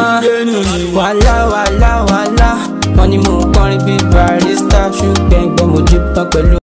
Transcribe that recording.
wàhálà wọ́n ní mo kọrin bí barista ṣùgbọ́n mo jí tán pẹ̀lú.